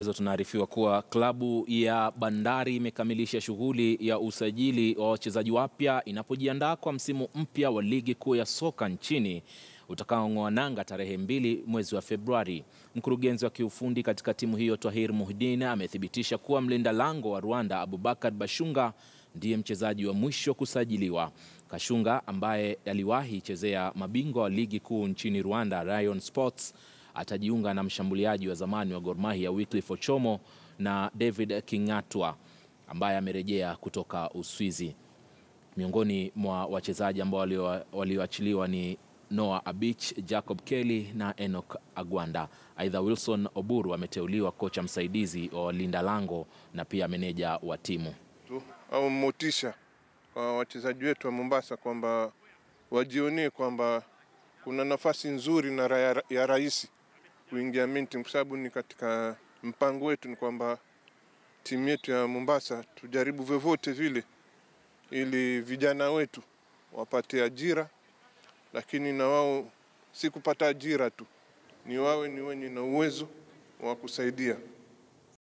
Tunaarifiwa kuwa klabu ya Bandari imekamilisha shughuli ya usajili wa wachezaji wapya inapojiandaa kwa msimu mpya wa ligi kuu ya soka nchini utakaong'oa nanga tarehe 2 mwezi wa Februari. Mkurugenzi wa kiufundi katika timu hiyo Twahir Muhidin amethibitisha kuwa mlinda lango wa Rwanda Abubakar Bashunga ndiye mchezaji wa mwisho kusajiliwa. Kashunga ambaye aliwahi chezea mabingwa wa ligi kuu nchini Rwanda Rayon Sports atajiunga na mshambuliaji wa zamani wa Gor Mahia Wycliffe Ochomo na David Kingatwa ambaye amerejea kutoka Uswizi. Miongoni mwa wachezaji ambao walioachiliwa ni Noah Abich, Jacob Kelly na Enoch Agwanda. Aidha, Wilson Oburu ameteuliwa kocha msaidizi wa walinda lango na pia meneja wa timu. Au motisha kwa wachezaji wetu wa Mombasa kwamba wajionee kwamba kuna nafasi nzuri na ya rahisi kuingia minti, kwa sababu ni katika mpango wetu ni kwamba timu yetu ya Mombasa tujaribu vyovyote vile ili vijana wetu wapate ajira, lakini na wao si kupata ajira tu, ni wawe ni wenye na uwezo wa kusaidia.